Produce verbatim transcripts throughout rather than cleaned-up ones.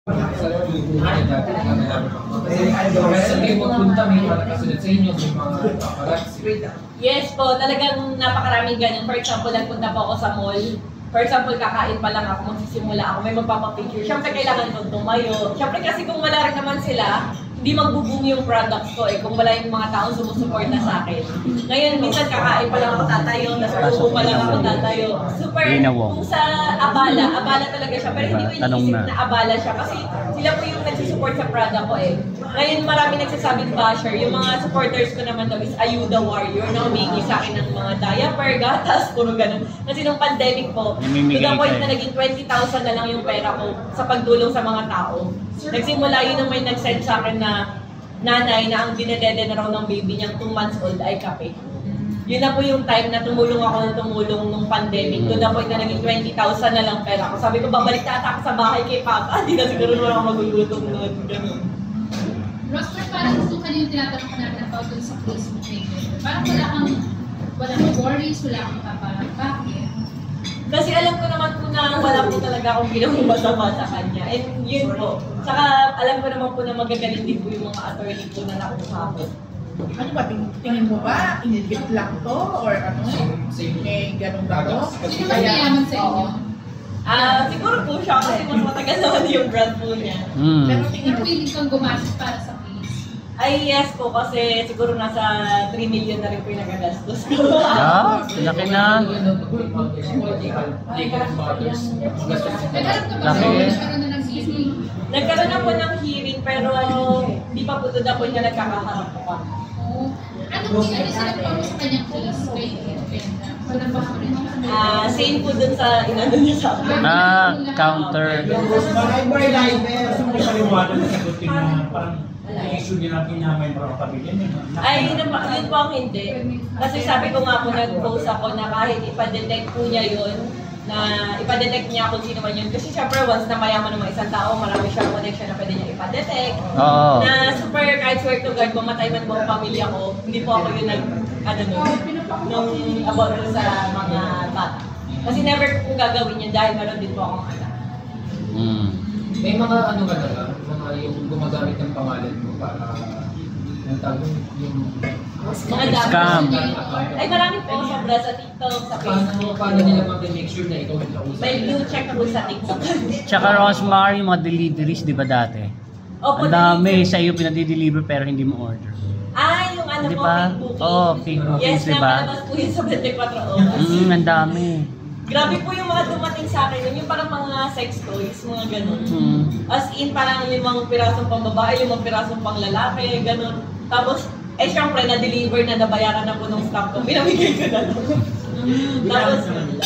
Yes po, talagang napakaraming ganun. For example, nagpunta po ako sa mall. For example, kakain pa lang ako, magsisimula ako, may magpapapicture. Siyempre, kailangan ko tumayo. Siyempre, kasi kung wala rin naman sila, hindi magbo-boom yung products ko eh, kung wala yung mga taong sumusuporta sa akin. Ngayon, minsan kakain pa lang ako tatayo, tapos upo pa lang ako tatayo. Super, kung sa abala, abala talaga siya, pero hindi ko iniisip na abala siya kasi sila po yung nagsusupport sa product ko eh. Ngayon, marami nagsasabing basher, yung mga supporters ko naman daw is Ayuda Warrior na humingi sa akin ng mga diaper, gatas, puro ganun. Kasi nung pandemic po, to the point na naging twenty thousand na lang yung pera ko sa pagtulong sa mga tao. Nagsimula yun nung may nag-send sa akin na nanay na ang dinedede na raw ng baby niyang two months old ay kape. Yun na po yung time na tumulong ako ng tumulong nung pandemic. To the point na naging twenty thousand na lang pera ko. Sabi ko, babalik na ata ako sa bahay kay Papa. Hindi na siguro naman ako magugutom noon. Ganun. Rosmer, parang gusto ka yung tinatanong ko natin about dun sa Facebook page. Parang wala kang, wala kang worries, wala kang kaparang bakit? Kasi alam ko naman po na wala po talaga akong ginawang masama sa kanya. And yun po. Saka alam ko naman po na magagaling din po yung mga attorney po na nakusapot. Ano ba, tingin mo ba? Inigit lang to? Or ano? Eh, ganun ba to? Sino mas mayaman sa inyo? Ah, siguro po siya kasi mas matagal naman yung brand po niya. Mm. Pero tingin Pero mo, piling kang gumastos para sa case? Ay yes po kasi siguro nasa three million na rin po yung nagagastos ko. Ah, laki na. Nagkaroon ka ba? Laki. Nagkaroon na ng hearing? Nagkaroon na po ng hearing pero di pa po to the point na nagkakaharap po kami. Oh. Ano ano sila pa sa kanyang case? Kay Brenda? Wala ba ka rin? Ah, same po dun sa inano niya sa akin. Ah, counter. Library library. Gusto mo ipaliwanag na sagutin na parang issue din natin na may mga pamilya. Ay, yun, ang- yun po ang hindi. Kasi sabi ko nga po, nag-post ako na kahit ipa-detect po niya yun, na ipa-detect niya kung sino man yun. Kasi syempre, once na mayaman ng mga isang tao, marami siyang connection na pwede niya ipa-detect. Oo. Na super kahit swear to God, mamatay man po ang pamilya ko, hindi po ako yung nag, ano nun, nung about dun sa mga bata. Kasi never ko pong gagawin yun dahil meron din po akong anak. Mm. May mga ano ka na mga yung gumagamit ng pangalan mo para yung tawag yung Mga Scam. dami. Ay, marami po sobra sa TikTok, sa paano, Facebook. paano nila mag-make sure na ikaw yung kausap? May blue check po sa TikTok. Tsaka Rosmar, yung mga deliveries, di ba dati? Opo, Ang dami delivery. sa iyo pinadi-deliver pero hindi mo order. Ah, yung ano Di po, ba? fake booking. Oo, fake bookings, yes, di ba? Yes, nakalabas po yun sa twenty-four oras. Mm, ang dami. Grabe po yung mga dumating sa akin. Yung parang mga sex toys, mga ganun. Mm. As in, parang limang pirasong pang babae, limang pirasong pang lalaki, ganun. Tapos, eh syempre, na-deliver na, nabayaran na po ng stock ko. Pinamigay ko na lang. Tapos,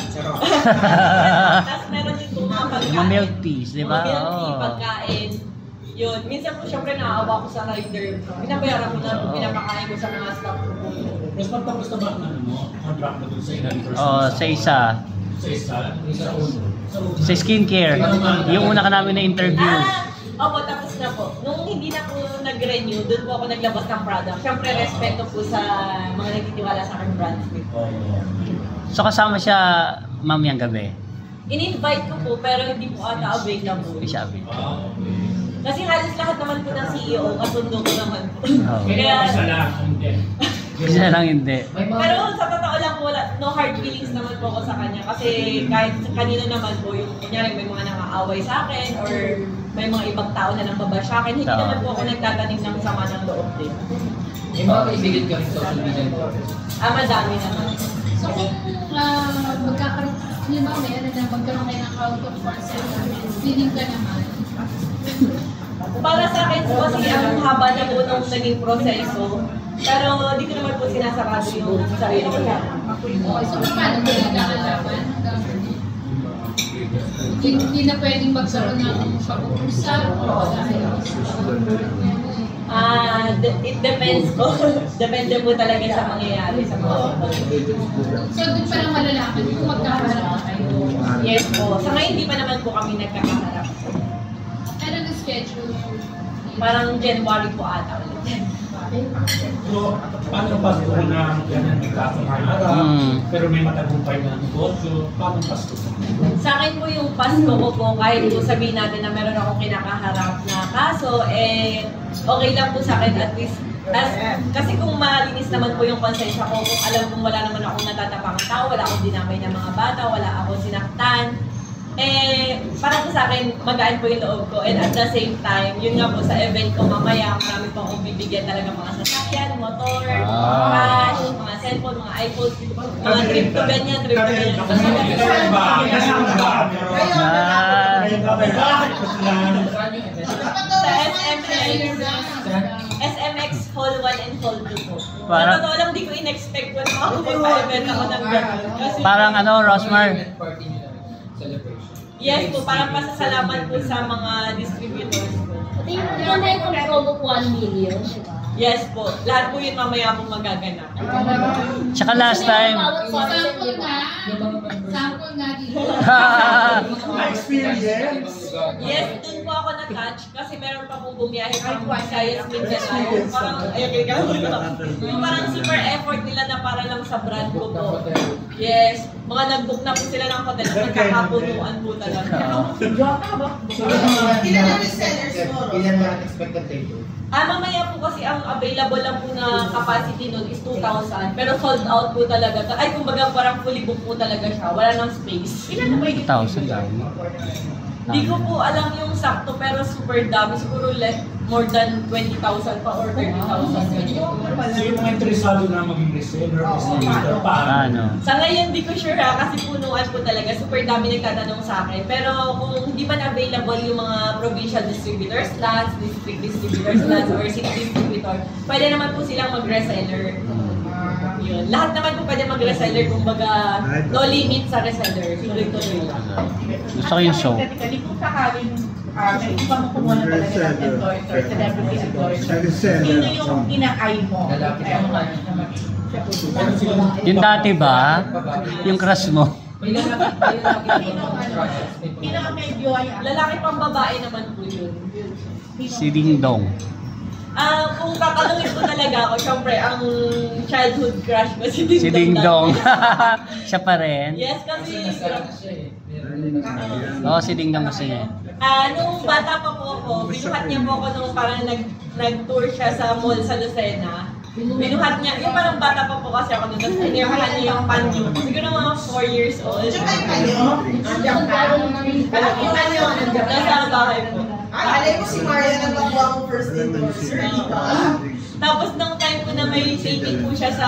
tapos meron din po mga pagkain. Mga milk teas, di ba? Mga milk tea, Oo. pagkain. Yun. Minsan po, syempre, naawa ko sa rider. Pinabayaran ko na, Oo. pinapakain ko sa mga staff ko. Mas magtapos na ba ang ano mo? Contract mo dun sa ilang person? Oh, sa isa. Sa isa? Sa uno. Sa una. Sa skincare. Yung una ka namin na interview. Ah! Opo, tapos na po. Nung hindi na po nag-renew, doon po ako naglabas ng product. Syempre, respeto po sa mga nagtitiwala sa aking brands. Oo. So kasama siya mamayang gabi. In-invite ko po, pero hindi po ata available. Hindi siya available. Ah, okay. Kasi halos lahat naman po ng C E O, kasundo ko naman po. Oo. Kaya isa lang, hindi. Isa lang hindi. May mga Pero sa totoo lang po, wala, no hard feelings naman po ako sa kanya. Kasi kahit sa kanino naman po, yung kunyari may mga nangaaway sa akin or may mga ibang tao na nang baba sa akin, hindi Oo. naman po ako nagtatanim ng sama ng loob din. may mga kaibigan ka rin sa social media. Ah, madami naman. So kung uh, magkakaroon, yun ba, may ano na magkaroon kayo ng out of court settlement, feeling ka naman. Para sa akin po kasi ang haba na po nung naging proseso, pero di ko naman po sinasarado yung sarili ko. Okay, so paano mo nagkakalaman? Hindi, hindi na pwedeng magkaroon ng pag-uusap o dahil Ah, de- it depends po. Depende po talaga sa mangyayari sa mga so doon pa lang malalaman kung magkakaroon na kayo. Yes po. Sa ngayon, hindi pa naman po kami nagkakaharap. Ano na schedule? Parang January po ata ulit. So, paano Pasko na ganyan may kapangarap, Mm. pero may matagumpay na negosyo, paano Pasko? Sa akin po yung Pasko ko po, kahit po sabihin natin na meron akong kinakaharap na kaso, eh, okay lang po sa akin at least. As, kasi kung malinis naman po yung konsensya ko, kung alam kong wala naman akong natatapakang tao, wala akong dinamay ng mga bata, wala akong sinaktan, eh, para po sa akin, magaan po yung loob ko. And at the same time, yun nga po sa event ko mamaya, marami po akong bibigyan talaga mga sasakyan, motor, Ah. cash, mga cellphone, mga iPhone, mga trip to ganyan, trip to ganyan. Ah. Sa S M X, S M X Hall one and Hall two po. Parang- Sa totoo lang, di ko in-expect ko na makapag-event ako ng gano'n. Kasi, Parang ano, Rosmar? Party nila. Celebration. yes po, parang pasasalamat po sa mga distributors po. Yung yung na yung promo po one million, di ba? Yes po, lahat po yun mamaya po magaganap. Tsaka last time, Bawat sponsor, Sample di ba? nga. Yung mga members. Sample nga dito. Experience. Yes, dun po ako na-touch kasi meron pa pong bumiyahe from Visayas, Mindanao. Parang, ayun, kaya yung parang super effort nila na para lang sa brand ko po. Yes, mga nag-book na po sila ng hotel at nagkakapunuan po talaga. Ilan ang sellers mo? Ilan ang expected table? Ah, mamaya po kasi ang available lang po na capacity nun is two thousand. Pero sold out po talaga. Ay, kumbaga parang fully book po talaga siya. Wala nang space. Ilan na ba yung two thousand lang. Di ko po alam yung sakto pero super dami. Siguro less, more than twenty thousand pa or thirty thousand. So yung mga interesado na maging reseller, distributor, paano? Ano? Sa ngayon, di ko sure ha, kasi punuan po talaga. Super dami nagtatanong sa akin. Pero kung hindi man available yung mga provincial distributors, lots, district distributors, lots, or city distributor, pwede naman po silang mag-reseller. Yun. Lahat naman po pwede mag-reseller, kumbaga no limit sa reseller. Tuloy-tuloy lang. Gusto ko yung show. Technically, kung sakaling uh, may iba mo kumuha talaga ng endorser, celebrity endorser, sino yung ina-eye mo? Lalaki Kaya mo naman. na mag- Yung dati ba? Yung crush mo? May lalaki, may lalaki Sino naman ano? Sino ang medyo ay Lalaki pang babae naman po yun. Si Ding Dong. Ah, kung tatanungin ko talaga ako, syempre, ang childhood crush ko si Ding Si Dong. Ding Dong. dati. Siya pa rin. Yes, kasi Nasaan na siya eh. Meron na Oo, si Ding Dong gusto niya. ah nung bata pa po ako, binuhat niya po ako nung parang nag, nag-tour siya sa mall sa Lucena. Binuhat niya, yung parang bata pa po kasi ako nung tapos inirhan niya yung panyo. Siguro mga four years old. Diyan kayo kayo? Andiyan ka? Alam mo na yun, andiyan ka. Nasa bahay po. Ah, alay mo si Maria na nakuha mo first endorser, di ba? Tapos nung time ko na may taping po siya sa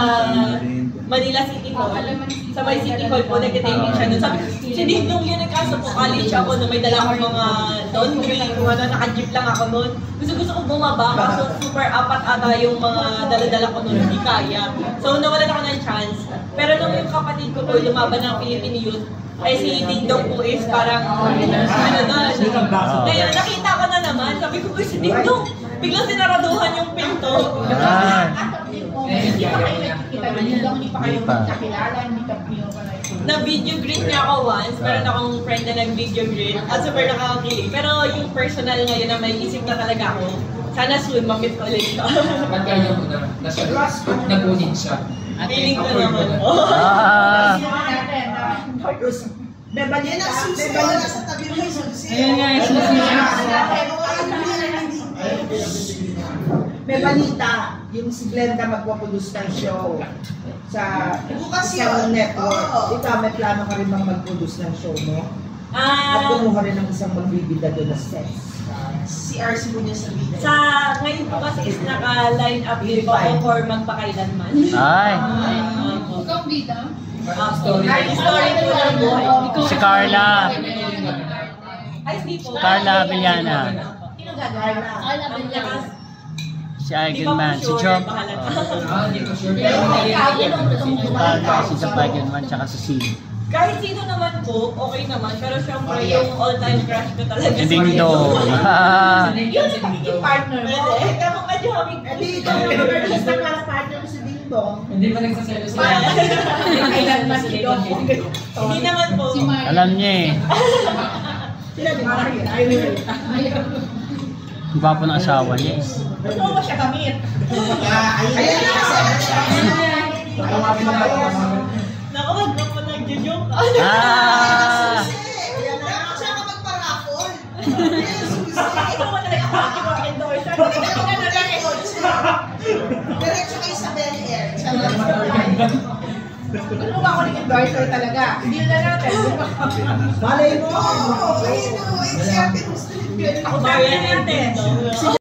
Manila City Hall, sa may City Hall po, nag-taping siya doon. Sabi ko, si Ding Dong yun, nagkaso po college ako na may dala akong mga laundry, kung ano, naka-jeep lang ako noon. Gusto gusto ko bumaba, kaso super apat ata yung mga dala-dala ko noon, hindi kaya. So nawalan ako ng chance. Pero nung yung kapatid ko po, lumaban ng Philippine Youth, ay si Ding Dong po is parang, ano na, ngayon, nakita ko na naman, sabi ko, "Uy, si Ding Dong, biglang sinaraduhan yung pinto." Ah. Hindi pa kayo nakikita na yun lang, hindi pa kayo Hindi pa. magkakilala, hindi ka hindi pa na Na video greet niya ako once, meron akong friend na nag-video greet at super nakakakilig. Pero yung personal ngayon na may isip na talaga ako, sana soon mamit ko ulit siya. Pagkaya mo na, nasa nagunin siya. Feeling ko naman. Ah. natin na Bebalita, Yan ang susi ko, Bebalita. nasa tabi mo yung susi. Ayan nga, yung susi. May balita, yung si Glenda magpaproduce ng show sa Bukas isang yun. network. Oo. Ikaw, may plano ka rin bang mag-produce ng show mo? At Ah, kumuha rin ng isang magbibida doon na sex. Si R C mo niya sa vida. sa ngayon po kasi is naka-line up din po ako for magpakailanman. Ay. Opo. Ikaw, Bida? Opo. Story. Ay, story po ng buhay. Si Carla. Ay, hindi po. Carla Avellana. Sino gagawin? Carla Avellana. Si Eigen Man. Si Job. Bahala na. Oh. Ah, hindi ko sure. Pero ikaw, yun ang gusto mong Si Carla, si Job Eigen Man, tsaka si Sid. Kahit sino naman po, okay naman. Pero syempre, yung all-time crush ko talaga. Si Ding Dong. Yun ang yung partner mo. Eh, tama ka, Joey. Hindi, ikaw yung mag-artista para partner mo si Ding Dong. Hindi pa nagsaselo sila. Kailan man si Dong. Hindi naman po. Si Maya. Alam niya eh. Sila di ba? Ay, Ayaw. Ang gwapo ng asawa niya eh. Gusto mo ba siya gamit? Ayan na kasi. Tawagin mo natin. Naku, wag mo pa nagjo-joke. Ah! Ayan na. Siya ka magparapol. Ito mo talaga ako mag-endorser. Diretso kayo sa belly air. Gusto mo ba ako ng endorser talaga? Deal na natin. Malay mo! Oo, ayun o. It's your Ako ba yan natin?